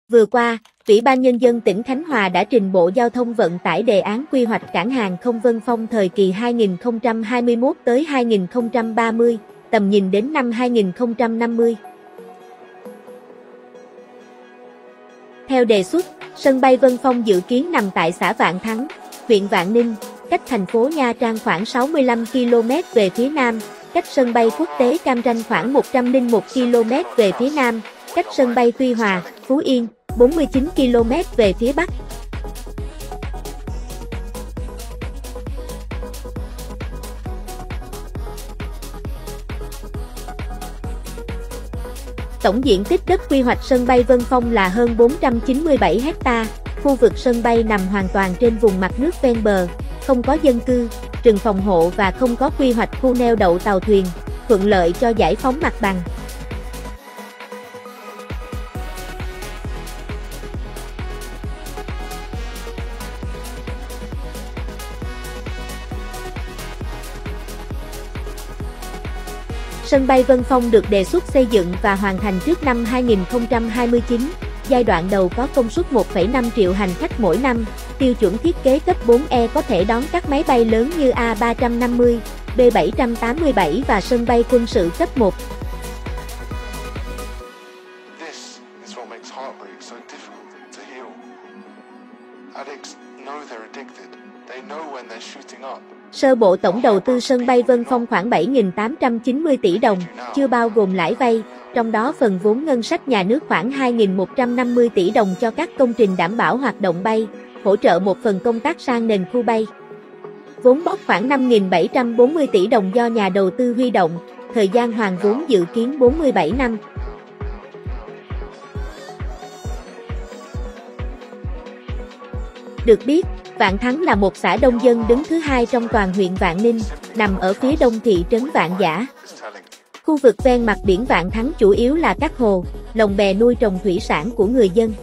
Vừa qua, Ủy ban Nhân dân tỉnh Khánh Hòa đã trình Bộ Giao thông Vận tải đề án quy hoạch cảng hàng không Vân Phong thời kỳ 2021 tới 2030, tầm nhìn đến năm 2050. Theo đề xuất, sân bay Vân Phong dự kiến nằm tại xã Vạn Thắng, huyện Vạn Ninh, cách thành phố Nha Trang khoảng 65 km về phía nam, cách sân bay quốc tế Cam Ranh khoảng 101 km về phía nam, cách sân bay Tuy Hòa, Phú Yên, 49 km về phía bắc. Tổng diện tích đất quy hoạch sân bay Vân Phong là hơn 497 ha, khu vực sân bay nằm hoàn toàn trên vùng mặt nước ven bờ, không có dân cư, rừng phòng hộ và không có quy hoạch khu neo đậu tàu thuyền, thuận lợi cho giải phóng mặt bằng. Sân bay Vân Phong được đề xuất xây dựng và hoàn thành trước năm 2029, giai đoạn đầu có công suất 1,5 triệu hành khách mỗi năm, tiêu chuẩn thiết kế cấp 4E có thể đón các máy bay lớn như A350, B787 và sân bay quân sự cấp 1. Sơ bộ tổng đầu tư sân bay Vân Phong khoảng 7.890 tỷ đồng, chưa bao gồm lãi vay, trong đó phần vốn ngân sách nhà nước khoảng 2.150 tỷ đồng cho các công trình đảm bảo hoạt động bay, hỗ trợ một phần công tác sang nền khu bay. Vốn bốc khoảng 5.740 tỷ đồng do nhà đầu tư huy động, thời gian hoàn vốn dự kiến 47 năm. Được biết, Vạn Thắng là một xã đông dân đứng thứ hai trong toàn huyện Vạn Ninh, nằm ở phía đông thị trấn Vạn Giã. Khu vực ven mặt biển Vạn Thắng chủ yếu là các hồ, lồng bè nuôi trồng thủy sản của người dân.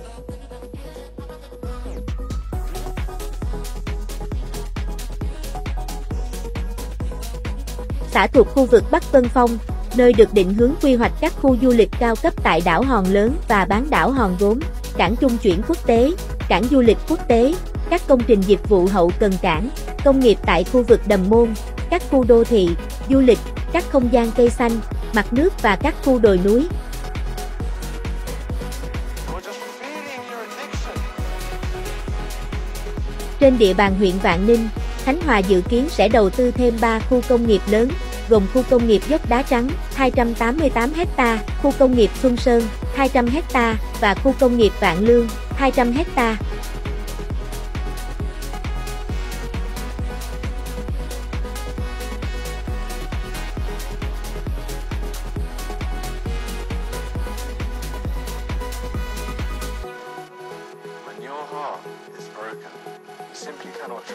Xã thuộc khu vực Bắc Vân Phong, nơi được định hướng quy hoạch các khu du lịch cao cấp tại đảo Hòn Lớn và bán đảo Hòn Gốm, cảng trung chuyển quốc tế, cảng du lịch quốc tế, các công trình dịch vụ hậu cần cảng, công nghiệp tại khu vực Đầm Môn, các khu đô thị, du lịch, các không gian cây xanh, mặt nước và các khu đồi núi. Trên địa bàn huyện Vạn Ninh, Khánh Hòa dự kiến sẽ đầu tư thêm 3 khu công nghiệp lớn, gồm khu công nghiệp Dốc Đá Trắng, 288 ha, khu công nghiệp Xuân Sơn, 200 ha và khu công nghiệp Vạn Lương, 200 ha. When your heart is broken, you simply cannot